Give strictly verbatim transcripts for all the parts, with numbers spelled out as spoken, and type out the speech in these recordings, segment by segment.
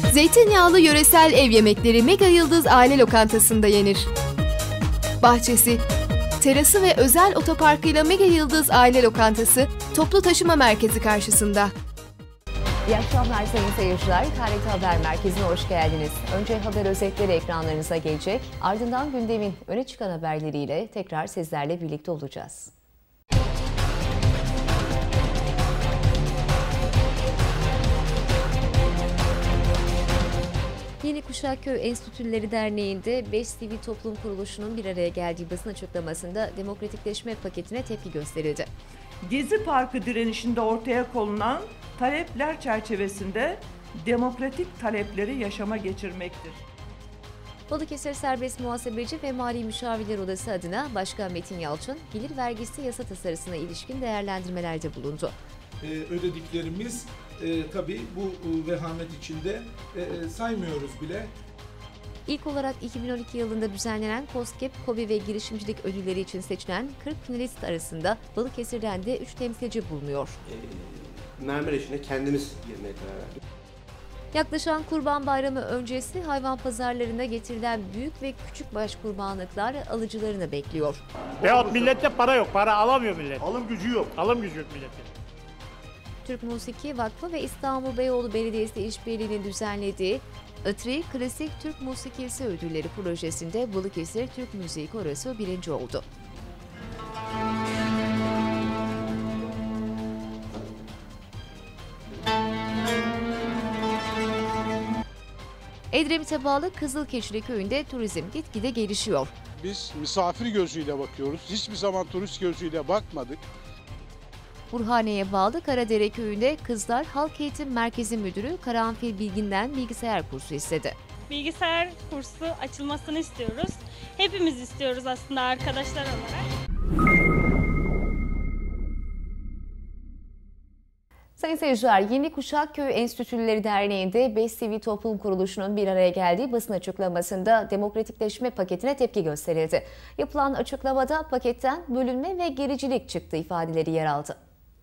Zeytinyağlı yöresel ev yemekleri Mega Yıldız Aile Lokantası'nda yenir. Bahçesi, terası ve özel otoparkıyla Mega Yıldız Aile Lokantası, toplu taşıma merkezi karşısında. İyi akşamlar sayın seyirciler. K R T Haber Merkezi'ne hoş geldiniz. Önce haber özetleri ekranlarınıza gelecek. Ardından gündemin öne çıkan haberleriyle tekrar sizlerle birlikte olacağız. Yeni Kuşak Köy Enstitüleri Derneği'nde beş sivil toplum kuruluşunun bir araya geldiği basın açıklamasında demokratikleşme paketine tepki gösterildi. Gezi Parkı direnişinde ortaya konulan talepler çerçevesinde demokratik talepleri yaşama geçirmektir. Balıkesir Serbest Muhasebeci ve Mali Müşavirler Odası adına Başkan Metin Yalçın, gelir vergisi yasa tasarısına ilişkin değerlendirmelerde bulundu. Ee, ödediklerimiz e, tabii bu e, vehamet içinde e, saymıyoruz bile. İlk olarak iki bin on iki yılında düzenlenen KOSGEB, KOBİ ve girişimcilik ödülleri için seçilen kırk finalist arasında Balıkesir'den de üç temsilci bulunuyor. E, mermer işine kendimiz girmeye karar verdik. Yaklaşan Kurban Bayramı öncesi hayvan pazarlarına getirilen büyük ve küçük baş kurbanlıklar alıcılarını bekliyor. Veyahut millette para yok, para alamıyor millet. Alım gücü yok. Alım gücü yok milletin. Türk Musiki Vakfı ve İstanbul Beyoğlu Belediyesi işbirliğinin düzenlediği I T R I Klasik Türk Musikisi Ödülleri projesinde Balıkesir Türk Müziği Korosu birinci oldu. Edremit'e bağlı Kızılkeşili Köyü'nde turizm gitgide gelişiyor. Biz misafir gözüyle bakıyoruz. Hiçbir zaman turist gözüyle bakmadık. Burhaniye'ye bağlı Karadere Köyü'nde Kızlar Halk Eğitim Merkezi Müdürü Karanfil Bilgin'den bilgisayar kursu istedi. Bilgisayar kursu açılmasını istiyoruz. Hepimiz istiyoruz aslında arkadaşlar olarak. Sayın seyirciler, Yeni Kuşak Köy Enstitüleri Derneği'nde beş sivil toplum kuruluşunun bir araya geldiği basın açıklamasında demokratikleşme paketine tepki gösterildi. Yapılan açıklamada paketten bölünme ve gericilik çıktı ifadeleri yer aldı.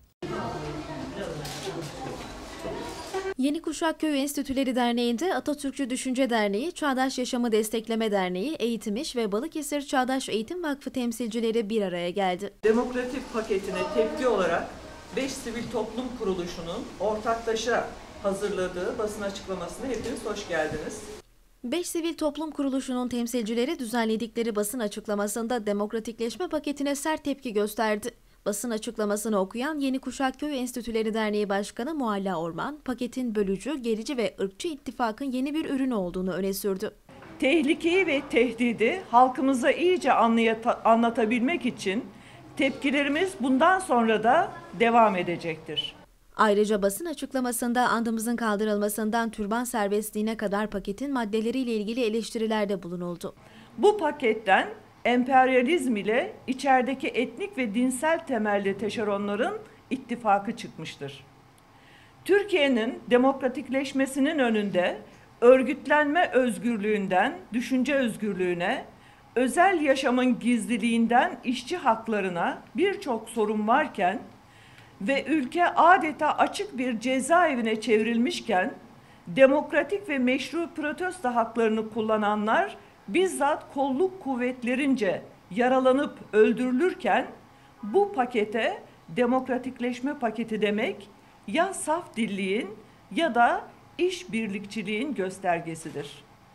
Yeni Kuşak Köy Enstitüleri Derneği'nde Atatürkçü Düşünce Derneği, Çağdaş Yaşamı Destekleme Derneği, Eğitim İş ve Balıkesir Çağdaş Eğitim Vakfı temsilcileri bir araya geldi. Demokratik paketine tepki olarak beş sivil toplum kuruluşunun ortaklaşa hazırladığı basın açıklamasına hepiniz hoş geldiniz. beş sivil toplum kuruluşunun temsilcileri düzenledikleri basın açıklamasında demokratikleşme paketine sert tepki gösterdi. Basın açıklamasını okuyan Yeni Kuşak Köy Enstitüleri Derneği Başkanı Mualla Orman, paketin bölücü, gerici ve ırkçı ittifakın yeni bir ürünü olduğunu öne sürdü. Tehlikeyi ve tehdidi halkımıza iyice anlatabilmek için tepkilerimiz bundan sonra da devam edecektir. Ayrıca basın açıklamasında andımızın kaldırılmasından türban serbestliğine kadar paketin maddeleriyle ilgili eleştirilerde bulunuldu. Bu paketten emperyalizm ile içerideki etnik ve dinsel temelli taşeronların ittifakı çıkmıştır. Türkiye'nin demokratikleşmesinin önünde örgütlenme özgürlüğünden düşünce özgürlüğüne, özel yaşamın gizliliğinden işçi haklarına birçok sorun varken ve ülke adeta açık bir cezaevine çevrilmişken demokratik ve meşru protesto haklarını kullananlar bizzat kolluk kuvvetlerince yaralanıp öldürülürken bu pakete demokratikleşme paketi demek ya saf dilliğin ya da işbirlikçiliğin göstergesidir.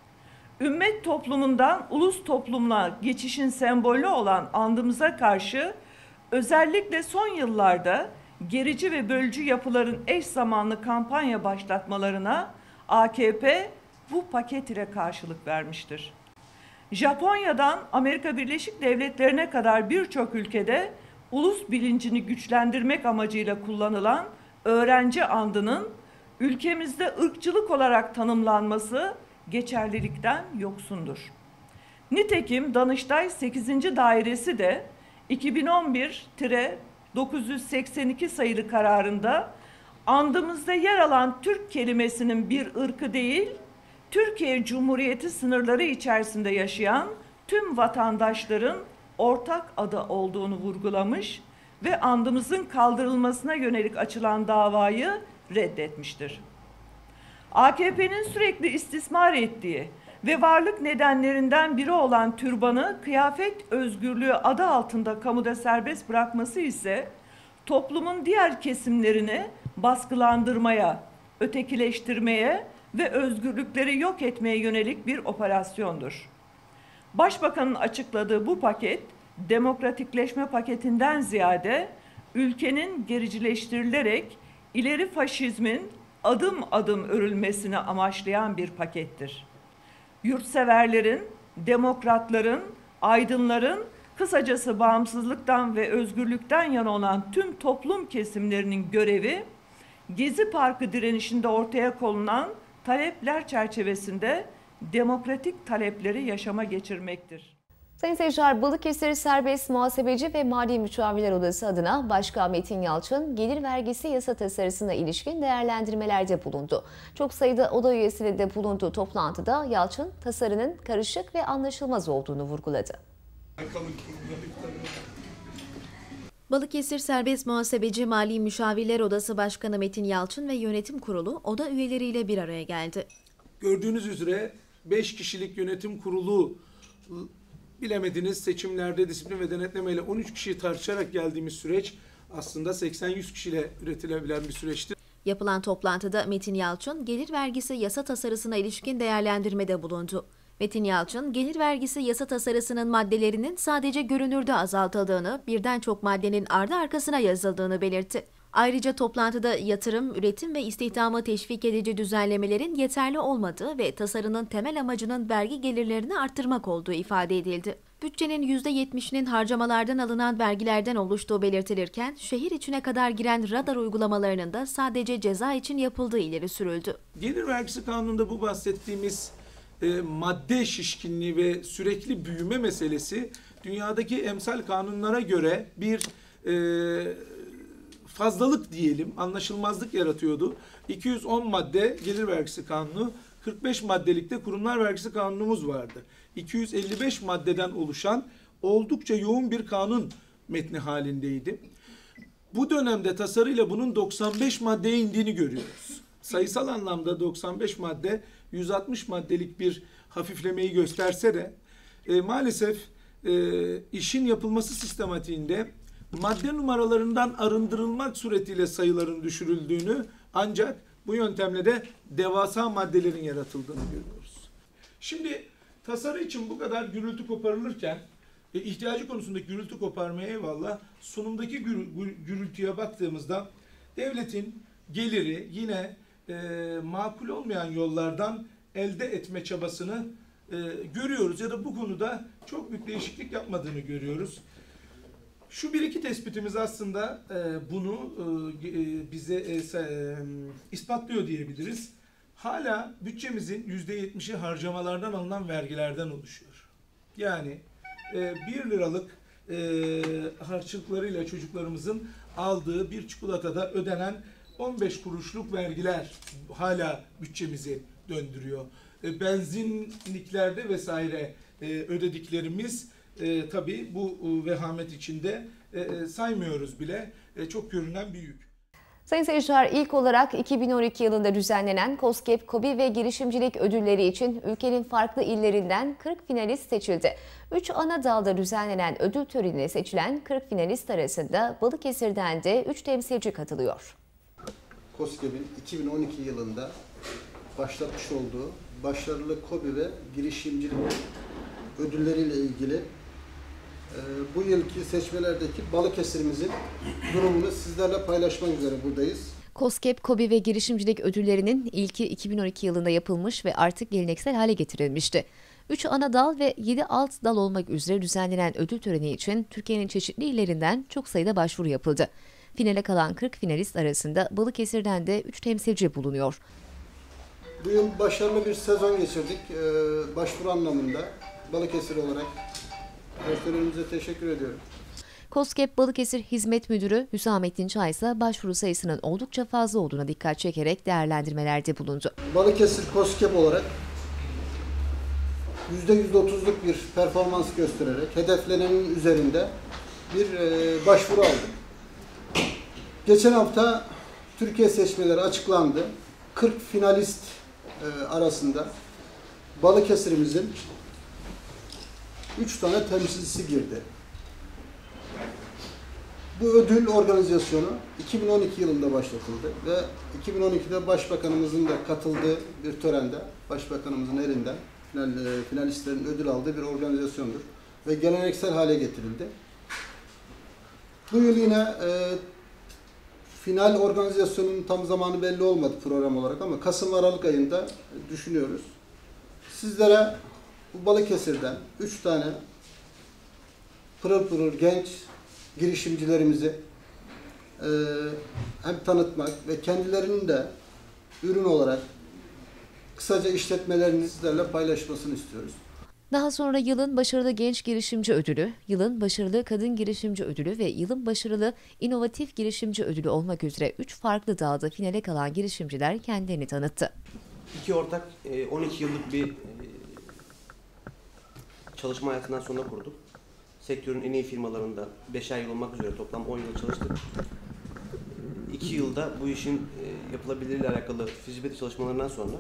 Ümmet toplumundan ulus toplumuna geçişin sembolü olan andımıza karşı özellikle son yıllarda gerici ve bölücü yapıların eş zamanlı kampanya başlatmalarına A K P bu paket ile karşılık vermiştir. Japonya'dan Amerika Birleşik Devletleri'ne kadar birçok ülkede ulus bilincini güçlendirmek amacıyla kullanılan öğrenci andının ülkemizde ırkçılık olarak tanımlanması geçerlilikten yoksundur. Nitekim Danıştay sekizinci Dairesi de iki bin on bir dokuz yüz seksen iki sayılı kararında andımızda yer alan Türk kelimesinin bir ırkı değil, Türkiye Cumhuriyeti sınırları içerisinde yaşayan tüm vatandaşların ortak adı olduğunu vurgulamış ve andımızın kaldırılmasına yönelik açılan davayı reddetmiştir. A K P'nin sürekli istismar ettiği ve varlık nedenlerinden biri olan türbanı kıyafet özgürlüğü adı altında kamuda serbest bırakması ise toplumun diğer kesimlerini baskılandırmaya, ötekileştirmeye ve özgürlükleri yok etmeye yönelik bir operasyondur. Başbakanın açıkladığı bu paket, demokratikleşme paketinden ziyade ülkenin gericileştirilerek ileri faşizmin adım adım örülmesini amaçlayan bir pakettir. Yurtseverlerin, demokratların, aydınların, kısacası bağımsızlıktan ve özgürlükten yana olan tüm toplum kesimlerinin görevi, Gezi Parkı direnişinde ortaya konulan talepler çerçevesinde demokratik talepleri yaşama geçirmektir. Sayın seyirciler, Balıkesir Serbest Muhasebeci ve Mali Müşavirler Odası adına Başkan Metin Yalçın, gelir vergisi yasa tasarısına ilişkin değerlendirmelerde bulundu. Çok sayıda oda üyesinin de bulunduğu toplantıda Yalçın, tasarının karışık ve anlaşılmaz olduğunu vurguladı. Balıkesir Serbest Muhasebeci Mali Müşavirler Odası Başkanı Metin Yalçın ve yönetim kurulu oda üyeleriyle bir araya geldi. Gördüğünüz üzere beş kişilik yönetim kurulu, bilemediniz seçimlerde disiplin ve denetlemeyle on üç kişiyi tartışarak geldiğimiz süreç aslında seksen yüz kişiyle üretilebilen bir süreçti. Yapılan toplantıda Metin Yalçın, gelir vergisi yasa tasarısına ilişkin değerlendirmede bulundu. Metin Yalçın, gelir vergisi yasa tasarısının maddelerinin sadece görünürde azaltıldığını, birden çok maddenin ardı arkasına yazıldığını belirtti. Ayrıca toplantıda yatırım, üretim ve istihdamı teşvik edici düzenlemelerin yeterli olmadığı ve tasarının temel amacının vergi gelirlerini arttırmak olduğu ifade edildi. Bütçenin yüzde yetmişinin harcamalardan alınan vergilerden oluştuğu belirtilirken, şehir içine kadar giren radar uygulamalarının da sadece ceza için yapıldığı ileri sürüldü. Gelir vergisi kanununda bu bahsettiğimiz e, madde şişkinliği ve sürekli büyüme meselesi dünyadaki emsal kanunlara göre bir e, fazlalık diyelim, anlaşılmazlık yaratıyordu. iki yüz on madde gelir vergisi kanunu, kırk beş maddelikte kurumlar vergisi kanunumuz vardı. iki yüz elli beş maddeden oluşan oldukça yoğun bir kanun metni halindeydi. Bu dönemde tasarıyla bunun doksan beş maddeye indiğini görüyoruz. Sayısal anlamda doksan beş madde yüz altmış maddelik bir hafiflemeyi gösterse de e, maalesef e, işin yapılması sistematiğinde madde numaralarından arındırılmak suretiyle sayıların düşürüldüğünü, ancak bu yöntemle de devasa maddelerin yaratıldığını görüyoruz. Şimdi tasarı için bu kadar gürültü koparılırken, e, ihtiyacı konusundaki gürültü koparmaya eyvallah, sunumdaki gürültüye baktığımızda devletin geliri yine e, makul olmayan yollardan elde etme çabasını e, görüyoruz ya da bu konuda çok büyük değişiklik yapmadığını görüyoruz. Şu bir iki tespitimiz aslında e, bunu e, bize e, e, ispatlıyor diyebiliriz. Hala bütçemizin yüzde yetmişi harcamalardan alınan vergilerden oluşuyor. Yani e, bir liralık e, harçlıklarıyla çocuklarımızın aldığı bir çikolatada ödenen on beş kuruşluk vergiler hala bütçemizi döndürüyor. E, benzinliklerde vesaire e, ödediklerimiz E, tabii bu e, vehamet içinde e, saymıyoruz bile, e, çok görünen bir yük. Sayın seyirciler, ilk olarak iki bin on iki yılında düzenlenen KOSGEB, KOBİ ve girişimcilik ödülleri için ülkenin farklı illerinden kırk finalist seçildi. Üç ana dalda düzenlenen ödül törenine seçilen kırk finalist arasında Balıkesir'den de üç temsilci katılıyor. KOSGEB'in iki bin on iki yılında başlatmış olduğu başarılı KOBİ ve girişimcilik ödülleriyle ilgili bu yılki seçmelerdeki Balıkesir'imizin durumunu sizlerle paylaşmak üzere buradayız. KOSGEB, KOBİ ve girişimcilik ödüllerinin ilki iki bin on iki yılında yapılmış ve artık geleneksel hale getirilmişti. üç ana dal ve yedi alt dal olmak üzere düzenlenen ödül töreni için Türkiye'nin çeşitli illerinden çok sayıda başvuru yapıldı. Finale kalan kırk finalist arasında Balıkesir'den de üç temsilci bulunuyor. Bu yıl başarılı bir sezon geçirdik başvuru anlamında. Balıkesir olarak personelimize teşekkür ediyorum. KOSGEB Balıkesir Hizmet Müdürü Hüsamettin Çay ise başvuru sayısının oldukça fazla olduğuna dikkat çekerek değerlendirmelerde bulundu. Balıkesir KOSGEB olarak yüzde yüz otuzluk bir performans göstererek hedeflenenin üzerinde bir başvuru aldık. Geçen hafta Türkiye seçmeleri açıklandı. kırk finalist e, arasında Balıkesir'imizin üç tane temsilcisi girdi. Bu ödül organizasyonu iki bin on iki yılında başlatıldı ve iki bin on ikide Başbakanımızın da katıldığı bir törende, Başbakanımızın elinden final, e, finalistlerin ödül aldığı bir organizasyondur ve geleneksel hale getirildi. Bu yıl yine e, final organizasyonunun tam zamanı belli olmadı program olarak ama Kasım-Aralık ayında düşünüyoruz. Sizlere bu Balıkesir'den üç tane pırıl pırıl genç girişimcilerimizi e, hem tanıtmak ve kendilerinin de ürün olarak kısaca işletmelerini sizlerle paylaşmasını istiyoruz. Daha sonra yılın başarılı genç girişimci ödülü, yılın başarılı kadın girişimci ödülü ve yılın başarılı inovatif girişimci ödülü olmak üzere üç farklı dalda finale kalan girişimciler kendilerini tanıttı. İki ortak on iki yıllık bir çalışma hayatından sonra kurduk. Sektörün en iyi firmalarından beşer yıl olmak üzere toplam on yıl çalıştık. iki yılda bu işin yapılabilirliğiyle alakalı fizibilite çalışmalarından sonra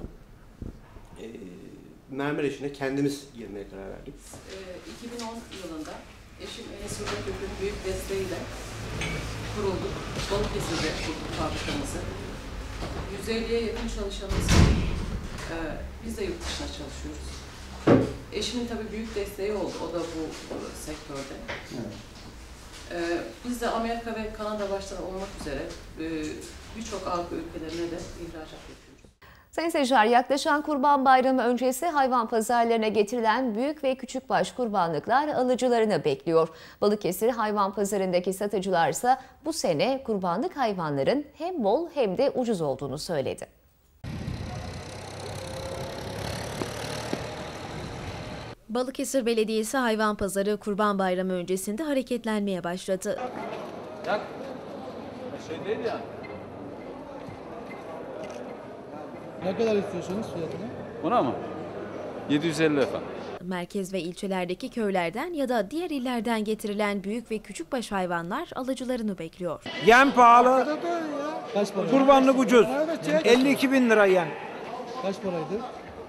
mermer işine kendimiz girmeye karar verdik. iki bin on yılında eşim Enes Ürgüp'ün büyük desteğiyle kurulduk. Balıkesir'de kurduk fabrikamızı. yüz elliye yakın çalışanımız var. Biz de yurt dışına çalışıyoruz. Eşimin tabii büyük desteği oldu. O da bu sektörde. Evet. Biz de Amerika ve Kanada başta olmak üzere birçok Avrupa ülkelerine de ihracat yapıyoruz. Sayın seyirciler, yaklaşan Kurban Bayramı öncesi hayvan pazarlarına getirilen büyük ve küçükbaş kurbanlıklar alıcılarını bekliyor. Balıkesir hayvan pazarındaki satıcılar ise bu sene kurbanlık hayvanların hem bol hem de ucuz olduğunu söyledi. Balıkesir Belediyesi hayvan pazarı Kurban Bayramı öncesinde hareketlenmeye başladı. Ya, şey değil ya. Ne kadar istiyorsunuz fiyatını? Buna mı? yedi yüz elli efendim. Merkez ve ilçelerdeki köylerden ya da diğer illerden getirilen büyük ve küçükbaş hayvanlar alıcılarını bekliyor. Yem pahalı, Kaç para? kurbanlık ucuz. elli iki bin lira yem. Kaç paraydı?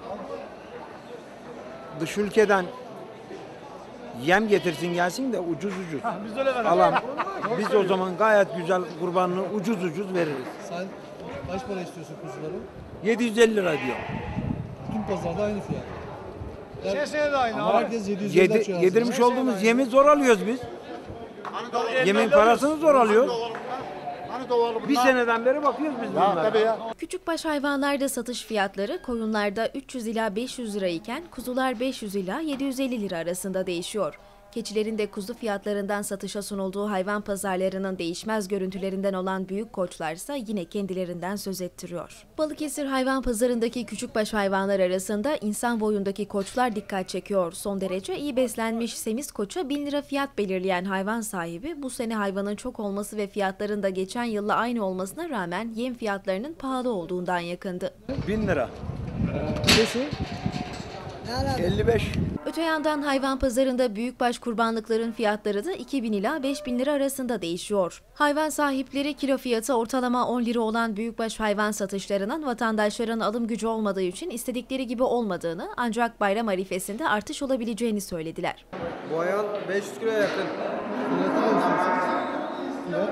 Dış ülkeden yem getirsin gelsin de ucuz ucuz. Ha, biz öyle verelim. Alan, biz o zaman gayet güzel kurbanlığı ucuz ucuz veririz. Sen kaç para istiyorsun kuzuları? yedi yüz elli lira diyor. Tüm pazarda aynı fiyat. Yani, Şişeye de aynı ama abi. herkes yedi yüz elli Yedi, açıyor yedirmiş aslında. olduğumuz yemi zor alıyoruz biz. Yemin parasını zor alıyoruz. Bir seneden beri bakıyoruz biz bunlara. Küçükbaş hayvanlarda satış fiyatları koyunlarda üç yüz ila beş yüz lira iken kuzular beş yüz ila yedi yüz elli lira arasında değişiyor. Keçilerin de kuzu fiyatlarından satışa sunulduğu hayvan pazarlarının değişmez görüntülerinden olan büyük koçlarsa yine kendilerinden söz ettiriyor. Balıkesir hayvan pazarındaki küçükbaş hayvanlar arasında insan boyundaki koçlar dikkat çekiyor. Son derece iyi beslenmiş semiz koça bin lira fiyat belirleyen hayvan sahibi bu sene hayvanın çok olması ve fiyatların da geçen yılla aynı olmasına rağmen yem fiyatlarının pahalı olduğundan yakındı. bin lira. Nesi? elli beş. Öte yandan hayvan pazarında büyükbaş kurbanlıkların fiyatları da iki bin ila beş bin lira arasında değişiyor. Hayvan sahipleri kilo fiyatı ortalama on lira olan büyükbaş hayvan satışlarının vatandaşların alım gücü olmadığı için istedikleri gibi olmadığını ancak bayram arifesinde artış olabileceğini söylediler. Bu hayvan beş yüz kilo yakın. Fiyatı ne istiyorsunuz? Fiyat?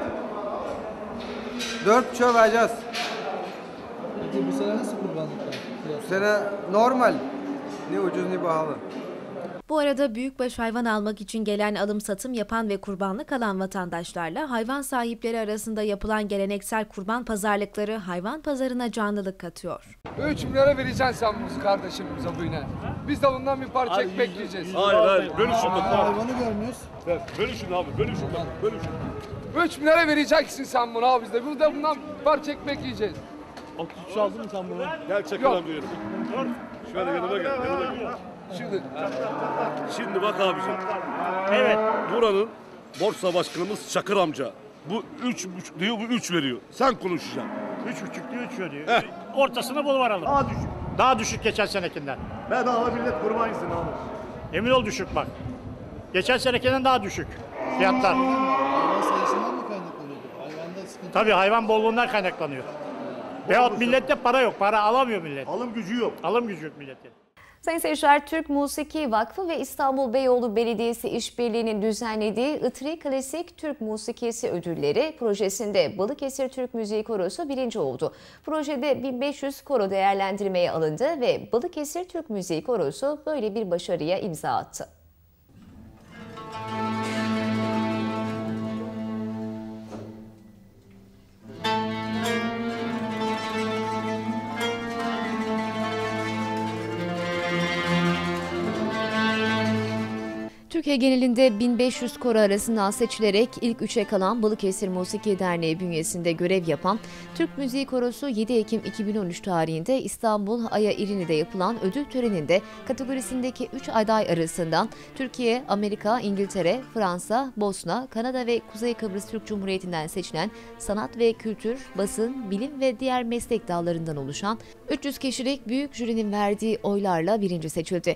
dört buçuğa vereceğiz. Peki bu sene nasıl kurbanlıklar? Bu sene normal. Ne ucuz ne pahalı. Bu arada büyükbaş hayvan almak için gelen alım satım yapan ve kurbanlık alan vatandaşlarla hayvan sahipleri arasında yapılan geleneksel kurban pazarlıkları hayvan pazarına canlılık katıyor. üç milyara vereceksin sen bu kardeşimize bu yine. Biz de bundan bir parça ekmek yiyeceğiz. Hayır hayır bölüşün bak. Hayvanı görmüyoruz. Bölüşün abi bölüşün bak bölüşün. üç milyara vereceksin sen bunu abi biz de. Biz de bundan bir parça ekmek yiyeceğiz. otuz üç aldın mı sen bunu? Gel çakalım diyorum. Şöyle yanıma gel yanıma gel. Şimdi, şimdi bak abicim. Evet. Buranın borsa başkanımız Çakır amca. Bu üç buçuk diyor, bu üç veriyor. Sen konuşacaksın. Üç buçuk diyor, üç veriyor. Heh. Ortasını bul varalım. Daha düşük. Daha düşük geçen senekinden. Bedava millet kurban yesin abi. Emin ol düşük bak. Geçen senekinden daha düşük fiyatlar. Hayvan sayısından mı kaynaklanıyordu? Hayvanda sıkıntı. Tabii hayvan bolluğundan kaynaklanıyor. Veyahut millette para yok. Para alamıyor millet. Alım gücü yok. Alım gücü yok milletin. Sayın seyirciler, Türk Musiki Vakfı ve İstanbul Beyoğlu Belediyesi işbirliğinin düzenlediği Itri Klasik Türk Musikisi Ödülleri projesinde Balıkesir Türk Müziği Korosu birinci oldu. Projede bin beş yüz koro değerlendirmeye alındı ve Balıkesir Türk Müziği Korosu böyle bir başarıya imza attı. Türkiye genelinde bin beş yüz koro arasından seçilerek ilk üçe kalan Balıkesir Musiki Derneği bünyesinde görev yapan Türk Müziği Korosu yedi Ekim iki bin on üç tarihinde İstanbul Aya İrini'de yapılan ödül töreninde kategorisindeki üç aday arasından Türkiye, Amerika, İngiltere, Fransa, Bosna, Kanada ve Kuzey Kıbrıs Türk Cumhuriyeti'nden seçilen sanat ve kültür, basın, bilim ve diğer meslek dallarından oluşan üç yüz kişilik büyük jürinin verdiği oylarla birinci seçildi.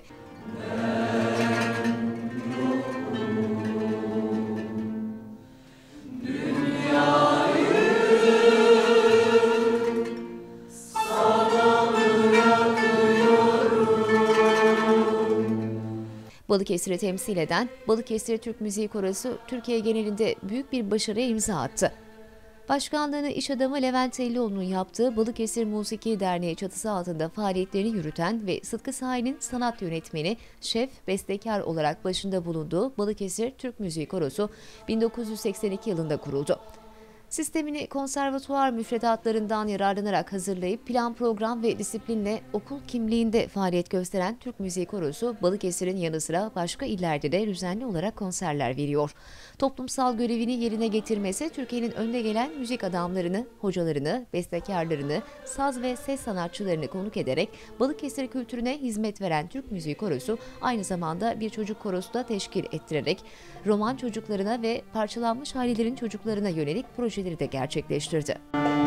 Balıkesir'i temsil eden Balıkesir Türk Müziği Korosu Türkiye genelinde büyük bir başarıya imza attı. Başkanlığını iş adamı Levent Ellioğlu'nun yaptığı Balıkesir Musiki Derneği çatısı altında faaliyetlerini yürüten ve Sıtkı Sahi'nin sanat yönetmeni, şef, bestekar olarak başında bulunduğu Balıkesir Türk Müziği Korosu bin dokuz yüz seksen iki yılında kuruldu. Sistemini konservatuvar müfredatlarından yararlanarak hazırlayıp plan, program ve disiplinle okul kimliğinde faaliyet gösteren Türk Müziği Korosu, Balıkesir'in yanı sıra başka illerde de düzenli olarak konserler veriyor. Toplumsal görevini yerine getirmesi, Türkiye'nin önde gelen müzik adamlarını, hocalarını, bestekarlarını, saz ve ses sanatçılarını konuk ederek Balıkesir kültürüne hizmet veren Türk Müziği Korosu, aynı zamanda bir çocuk korosu da teşkil ettirerek roman çocuklarına ve parçalanmış ailelerin çocuklarına yönelik projeleri de gerçekleştirdi.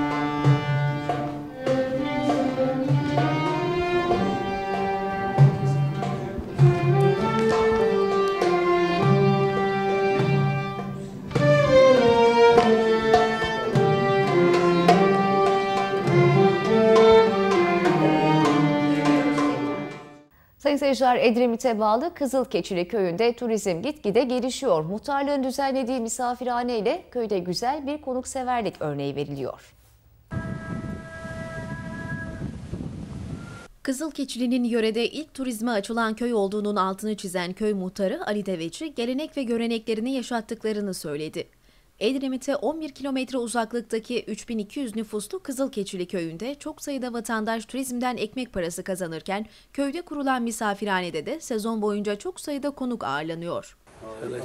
Sayın seyirciler, Edremit'e bağlı Kızılkeçili köyünde turizm gitgide gelişiyor. Muhtarlığın düzenlediği misafirhane ile köyde güzel bir konukseverlik örneği veriliyor. Kızılkeçili'nin yörede ilk turizme açılan köy olduğunun altını çizen köy muhtarı Ali Deveci, gelenek ve göreneklerini yaşattıklarını söyledi. Edremit'e on bir kilometre uzaklıktaki üç bin iki yüz nüfuslu Kızılkeçili köyünde çok sayıda vatandaş turizmden ekmek parası kazanırken, köyde kurulan misafirhanede de sezon boyunca çok sayıda konuk ağırlanıyor. Evet.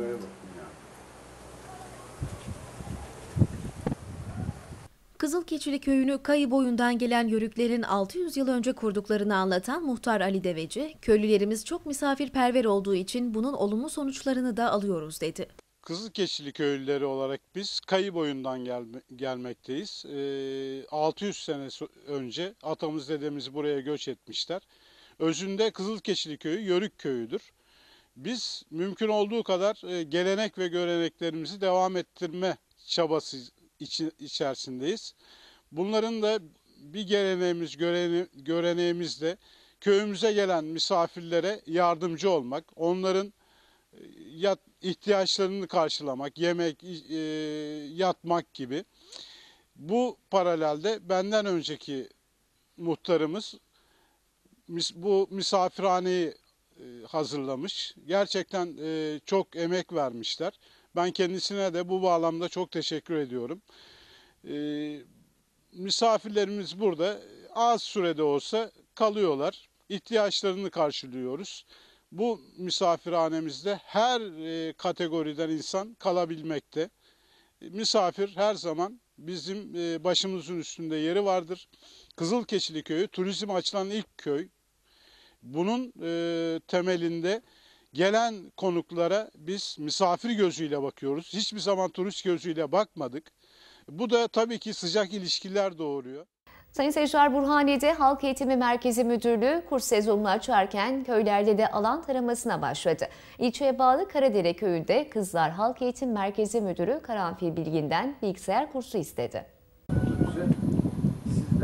Kızılkeçili köyünü Kayı boyundan gelen Yörüklerin altı yüz yıl önce kurduklarını anlatan muhtar Ali Deveci, köylülerimiz çok misafirperver olduğu için bunun olumlu sonuçlarını da alıyoruz dedi. Kızılkeçili köylüleri olarak biz Kayı boyundan gel gelmekteyiz. Ee, altı yüz sene önce atamız dedemiz buraya göç etmişler. Özünde Kızılkeçili köyü Yörük köyüdür. Biz mümkün olduğu kadar e, gelenek ve göreneklerimizi devam ettirme çabası içi, içerisindeyiz. Bunların da bir geleneğimiz, görene, göreneğimiz de köyümüze gelen misafirlere yardımcı olmak, onların yat, ihtiyaçlarını karşılamak, yemek, e, yatmak gibi. Bu paralelde benden önceki muhtarımız mis, bu misafirhaneyi e, hazırlamış. Gerçekten e, çok emek vermişler. Ben kendisine de bu bağlamda çok teşekkür ediyorum. E, misafirlerimiz burada az sürede olsa kalıyorlar. İhtiyaçlarını karşılıyoruz. Bu misafirhanemizde her e, kategoriden insan kalabilmekte. Misafir her zaman bizim e, başımızın üstünde yeri vardır. Kızılkeçili köyü turizm açılan ilk köy. Bunun e, temelinde gelen konuklara biz misafir gözüyle bakıyoruz. Hiçbir zaman turist gözüyle bakmadık. Bu da tabii ki sıcak ilişkiler doğuruyor. Sayın seyirciler, Burhaniye'de Halk Eğitimi Merkezi Müdürlüğü kurs sezonunu açarken köylerde de alan taramasına başladı. İlçeye bağlı Karadere köyünde Kızlar Halk Eğitim Merkezi Müdürü Karanfil Bilgin'den bilgisayar kursu istedi.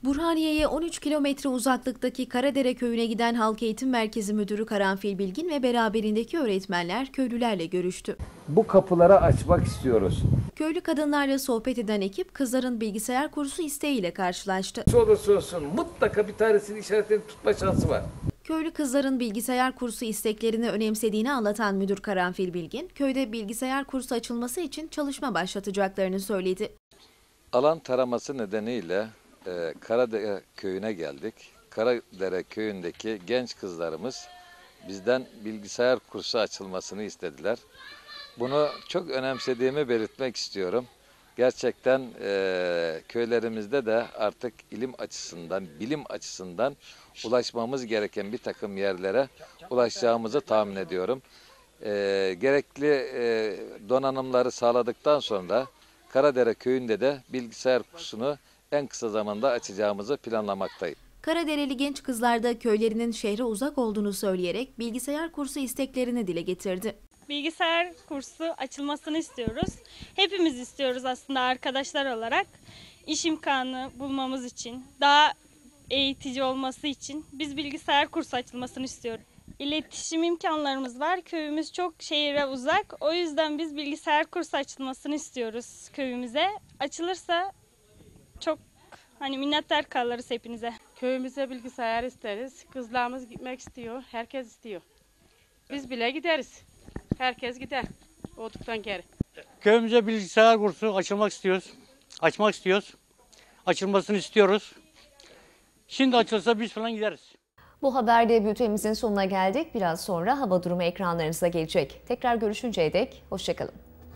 Burhaniye'ye on üç kilometre uzaklıktaki Karadere köyüne giden Halk Eğitim Merkezi Müdürü Karanfil Bilgin ve beraberindeki öğretmenler köylülerle görüştü. Bu kapıları açmak istiyoruz. Köylü kadınlarla sohbet eden ekip kızların bilgisayar kursu isteğiyle karşılaştı. Olursa olsun mutlaka bir tanesinin işaretini tutma şansı var. Köylü kızların bilgisayar kursu isteklerini önemsediğini anlatan Müdür Karanfil Bilgin, köyde bilgisayar kursu açılması için çalışma başlatacaklarını söyledi. Alan taraması nedeniyle e, Karadere köyüne geldik. Karadere köyündeki genç kızlarımız bizden bilgisayar kursu açılmasını istediler. Bunu çok önemsediğimi belirtmek istiyorum. Gerçekten e, köylerimizde de artık ilim açısından, bilim açısından ulaşmamız gereken bir takım yerlere ulaşacağımızı tahmin ediyorum. E, gerekli e, donanımları sağladıktan sonra Karadere köyünde de bilgisayar kursunu en kısa zamanda açacağımızı planlamaktayız. Karadereli genç kızlar da köylerinin şehre uzak olduğunu söyleyerek bilgisayar kursu isteklerini dile getirdi. Bilgisayar kursu açılmasını istiyoruz. Hepimiz istiyoruz aslında arkadaşlar olarak. İş imkanı bulmamız için, daha eğitici olması için biz bilgisayar kursu açılmasını istiyoruz. İletişim imkanlarımız var. Köyümüz çok şehire uzak. O yüzden biz bilgisayar kursu açılmasını istiyoruz köyümüze. Açılırsa çok hani minnettar kalırız hepinize. Köyümüze bilgisayar isteriz. Kızlarımız gitmek istiyor. Herkes istiyor. Biz bile gideriz. Herkes gider. Olduktan geri. Köyümüze bilgisayar kursu açılmak istiyoruz. Açmak istiyoruz. Açılmasını istiyoruz. Şimdi açılsa biz falan gideriz. Bu haberde bültenimizin sonuna geldik. Biraz sonra hava durumu ekranlarınıza gelecek. Tekrar görüşünceye dek hoşçakalın.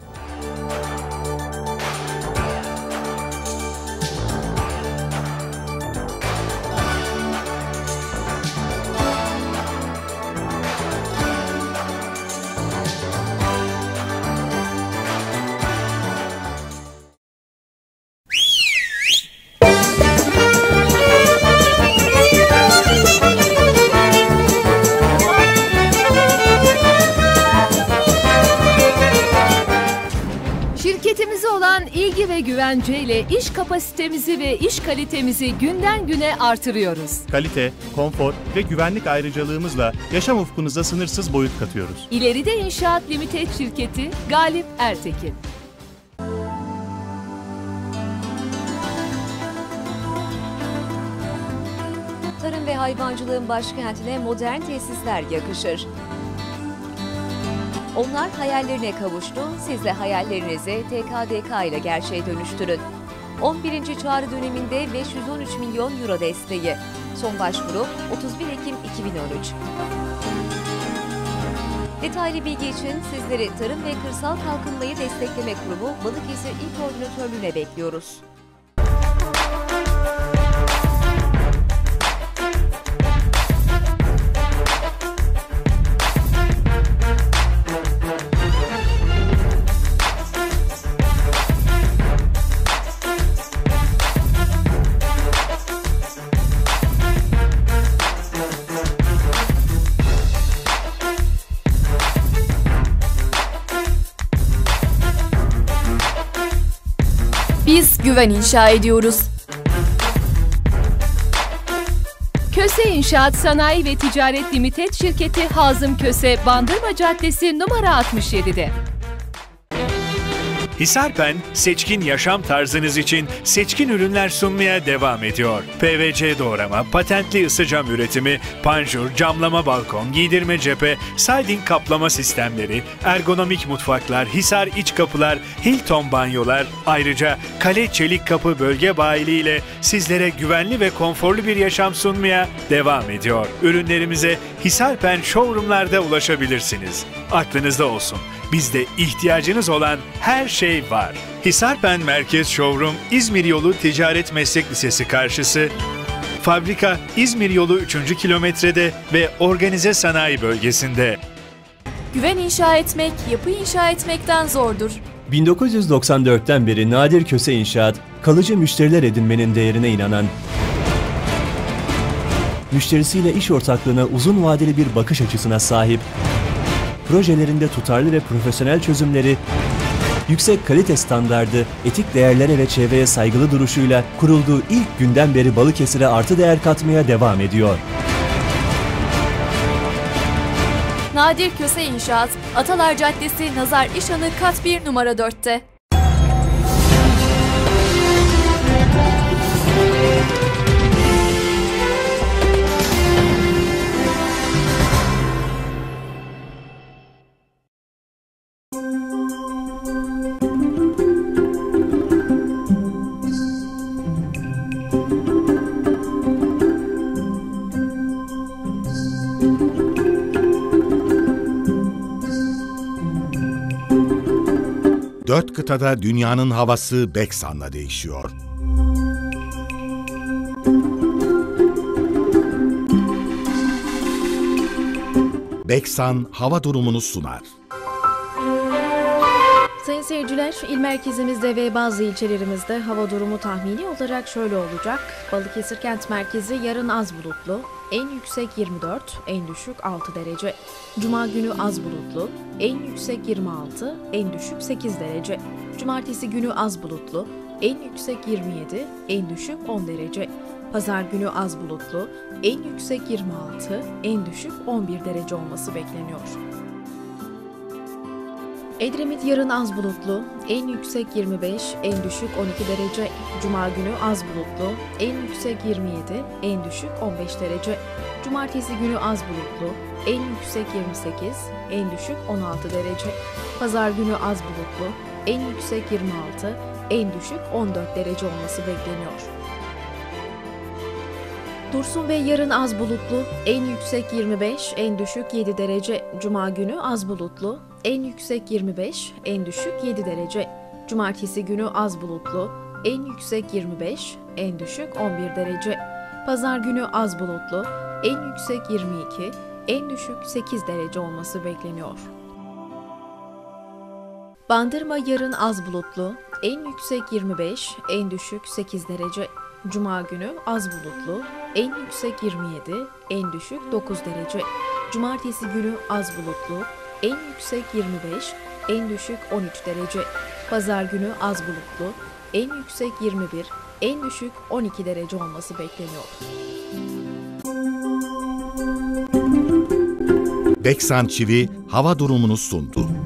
Şirketimize olan ilgi ve güvenceyle iş kapasitemizi ve iş kalitemizi günden güne artırıyoruz. Kalite, konfor ve güvenlik ayrıcalığımızla yaşam ufkunuza sınırsız boyut katıyoruz. İleride İnşaat Limited Şirketi, Galip Ertekin. Tarım ve hayvancılığın başkentine modern tesisler yakışır. Onlar hayallerine kavuştu, siz de hayallerinizi T K D K ile gerçeğe dönüştürün. on birinci çağrı döneminde beş yüz on üç milyon euro desteği. Son başvuru otuz bir Ekim iki bin on üç. Detaylı bilgi için sizleri Tarım ve Kırsal Kalkınmayı Destekleme Kurumu Balıkesir İl Koordinatörlüğü'ne bekliyoruz. Biz güven inşa ediyoruz. Köse İnşaat Sanayi ve Ticaret Limited Şirketi Hazım Köse, Bandırma Caddesi numara altmış yedi'de. Hisarpen, seçkin yaşam tarzınız için seçkin ürünler sunmaya devam ediyor. P V C doğrama, patentli ısı cam üretimi, panjur, camlama balkon, giydirme cephe, siding kaplama sistemleri, ergonomik mutfaklar, Hisar iç kapılar, Hilton banyolar, ayrıca Kale Çelik Kapı bölge bayiliği ile sizlere güvenli ve konforlu bir yaşam sunmaya devam ediyor. Ürünlerimize Hisarpen showroomlarda ulaşabilirsiniz. Aklınızda olsun. Bizde ihtiyacınız olan her şey var. Hisarpen Merkez Showroom, İzmir Yolu Ticaret Meslek Lisesi karşısı, fabrika İzmir Yolu üçüncü kilometrede ve organize sanayi bölgesinde. Güven inşa etmek, yapı inşa etmekten zordur. bin dokuz yüz doksan dört'ten beri Nadir Köse İnşaat, kalıcı müşteriler edinmenin değerine inanan, müşterisiyle iş ortaklığına uzun vadeli bir bakış açısına sahip, projelerinde tutarlı ve profesyonel çözümleri, yüksek kalite standardı, etik değerlere ve çevreye saygılı duruşuyla kurulduğu ilk günden beri Balıkesir'e artı değer katmaya devam ediyor. Nadir Köse İnşaat, Atalar Caddesi, Nazar İşhanı kat bir numara dörtte. Dört kıtada dünyanın havası Beksan'la değişiyor. Beksan hava durumunu sunar. Sayın seyirciler, il merkezimizde ve bazı ilçelerimizde hava durumu tahmini olarak şöyle olacak. Balıkesir kent merkezi yarın az bulutlu, en yüksek yirmi dört, en düşük altı derece. Cuma günü az bulutlu, en yüksek yirmi altı, en düşük sekiz derece. Cumartesi günü az bulutlu, en yüksek yirmi yedi, en düşük on derece. Pazar günü az bulutlu, en yüksek yirmi altı, en düşük on bir derece olması bekleniyor. Edremit yarın az bulutlu, en yüksek yirmi beş, en düşük on iki derece. Cuma günü az bulutlu, en yüksek yirmi yedi, en düşük on beş derece. Cumartesi günü az bulutlu, en yüksek yirmi sekiz, en düşük on altı derece. Pazar günü az bulutlu, en yüksek yirmi altı, en düşük on dört derece olması bekleniyor. Dursun Bey yarın az bulutlu, en yüksek yirmi beş, en düşük yedi derece. Cuma günü az bulutlu, en yüksek yirmi beş, en düşük yedi derece. Cumartesi günü az bulutlu, en yüksek yirmi beş, en düşük on bir derece. Pazar günü az bulutlu, en yüksek yirmi iki, en düşük sekiz derece olması bekleniyor. Bandırma yarın az bulutlu, en yüksek yirmi beş, en düşük sekiz derece. Cuma günü az bulutlu, en yüksek yirmi yedi, en düşük dokuz derece. Cumartesi günü az bulutlu, en yüksek yirmi beş, en düşük on üç derece. Pazar günü az bulutlu, en yüksek yirmi bir, en düşük on iki derece olması bekleniyor. Beksan Çivi hava durumunu sundu.